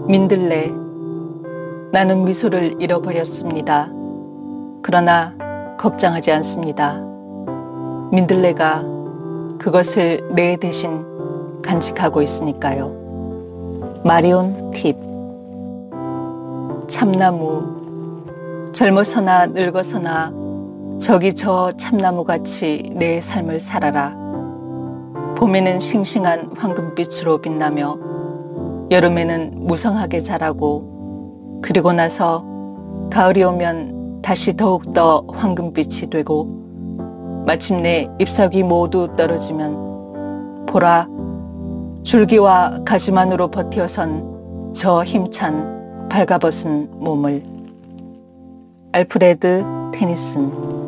민들레. 나는 미소를 잃어버렸습니다. 그러나 걱정하지 않습니다. 민들레가 그것을 내 대신 간직하고 있으니까요. 마리온 팁. 참나무. 젊어서나 늙어서나 저기 저 참나무같이 내 삶을 살아라. 봄에는 싱싱한 황금빛으로 빛나며 여름에는 무성하게 자라고 그리고 나서 가을이 오면 다시 더욱더 황금빛이 되고 마침내 잎사귀 모두 떨어지면 보라, 줄기와 가지만으로 버티어선 저 힘찬 발가벗은 몸을. 알프레드 테니슨.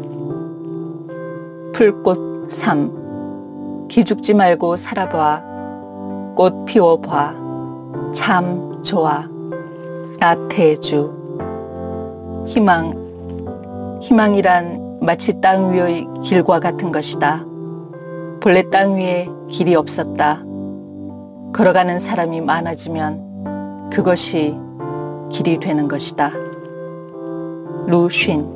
풀꽃 3. 기죽지 말고 살아봐. 꽃 피워봐. 참 좋아. 나태주. 희망. 희망이란 마치 땅 위의 길과 같은 것이다. 본래 땅 위에 길이 없었다. 걸어가는 사람이 많아지면 그것이 길이 되는 것이다. 루쉰.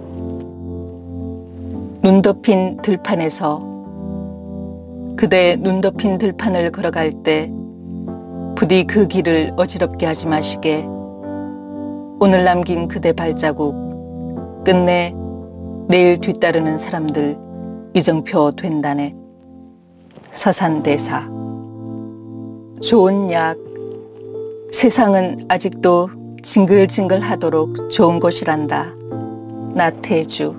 눈 덮인 들판에서. 그대 눈 덮인 들판을 걸어갈 때 부디 그 길을 어지럽게 하지 마시게. 오늘 남긴 그대 발자국 끝내 내일 뒤따르는 사람들 이정표 된다네. 서산대사. 좋은 약. 세상은 아직도 징글징글하도록 좋은 곳이란다. 나태주.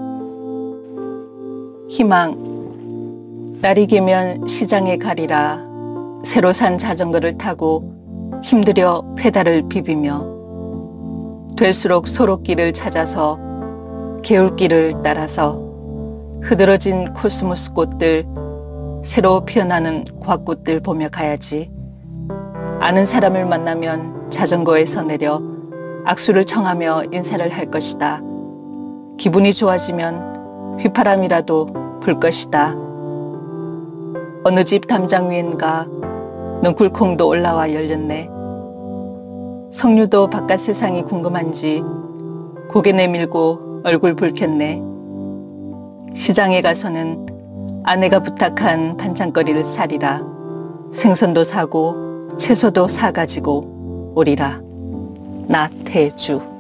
희망. 날이 개면 시장에 가리라. 새로 산 자전거를 타고 힘들여 페달을 비비며 될수록 소록길을 찾아서 개울길을 따라서 흐드러진 코스모스 꽃들, 새로 피어나는 곽꽃들 보며 가야지. 아는 사람을 만나면 자전거에서 내려 악수를 청하며 인사를 할 것이다. 기분이 좋아지면 휘파람이라도 불 것이다. 어느 집 담장 위엔가 눈굴콩도 올라와 열렸네. 석류도 바깥 세상이 궁금한지 고개 내밀고 얼굴 붉혔네. 시장에 가서는 아내가 부탁한 반찬거리를 사리라. 생선도 사고 채소도 사가지고 오리라. 나태주.